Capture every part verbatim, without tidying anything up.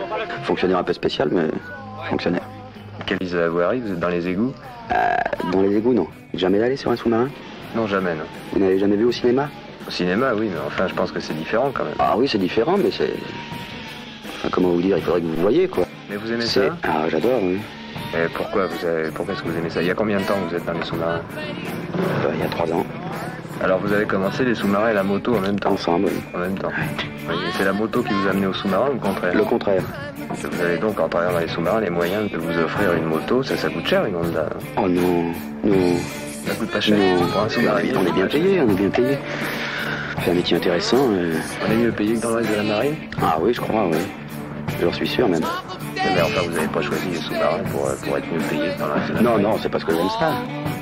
Fonctionnaire un peu spécial, mais fonctionnaire. Quelle vise à la voirie? Vous êtes dans les égouts? euh, Dans les égouts, non. Jamais allé sur un sous-marin? Non, jamais, non. Vous n'avez jamais vu au cinéma? Au cinéma, oui, mais enfin, je pense que c'est différent quand même. Ah oui, c'est différent, mais c'est... Enfin, comment vous dire, il faudrait que vous le voyiez, quoi. Mais vous aimez C'est... ça? Ah, j'adore, oui. Et pourquoi vous avez... pourquoi est-ce que vous aimez ça? Il y a combien de temps que vous êtes dans les sous-marins? Euh, il y a trois ans. Alors vous avez commencé les sous-marins et la moto en même temps? Ensemble, oui. En même temps. Oui, et c'est la moto qui vous a amené au sous-marin ou le contraire? Le contraire. Vous avez donc, en travaillant dans les sous-marins, les moyens de vous offrir une moto. Ça, ça coûte cher, une Honda? Oh non, non. Ça coûte pas cher Non, pour un sous-marin? on est bien payé, on est bien payé. C'est un métier intéressant. euh. On est mieux payé que dans le reste de la marine? Ah oui, je crois, oui. J'en suis sûr, même. Mais enfin, vous n'avez pas choisi les sous-marins pour, pour être mieux payé que dans le reste de la Non, marine? non, c'est parce que j'aime ça.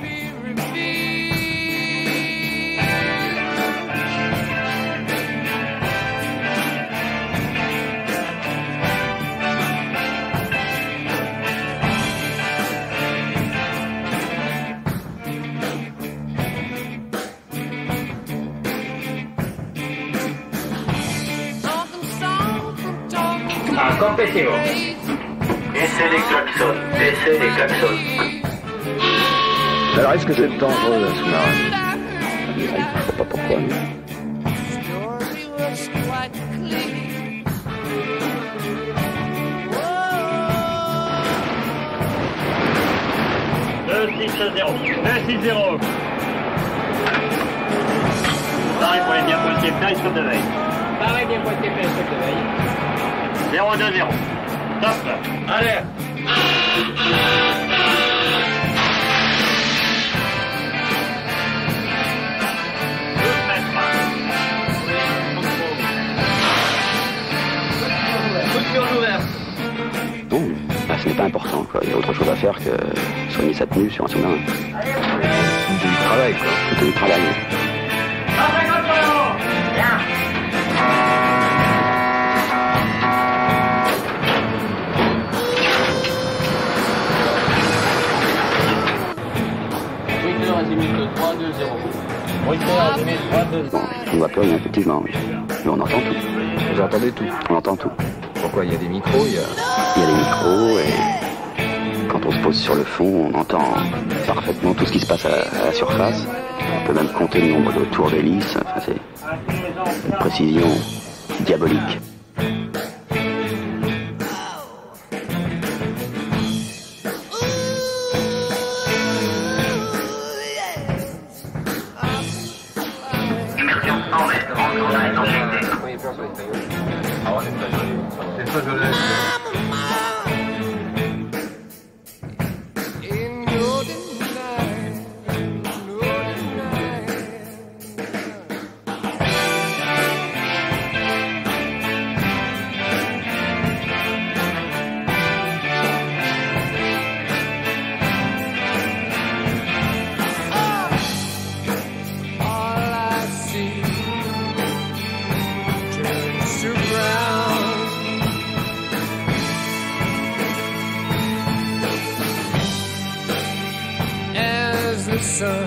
Ah, compétez-vous. Baissez les klaxons, baissez les klaxons. Alors, est-ce que c'est dangereux, un sous-marin? Je sais pas pourquoi. mais- deux six zéro. deux six zéro. Pareil pour les bien pointiers, plein sur de veille. Pareil, bien pointiers, plein sur de veille. zéro deux zéro. Top. Allez. Non, bah, ce n'est pas important, quoi. Il y a autre chose à faire que soigner sa tenue sur un sous-marin. C'est du travail, quoi. C'est du travail. trois deux zéro. Bon, on ne voit plus rien, effectivement. oui. Mais on entend tout. Vous entendez tout? On entend tout. Pourquoi? Il y a des micros, il y a... Il y a les micros et quand on se pose sur le fond, on entend parfaitement tout ce qui se passe à la, à la surface. On peut même compter le nombre de tours d'hélice. Enfin, c'est une précision diabolique. Immersion cent mètres, rentrons dans les dangers. Sun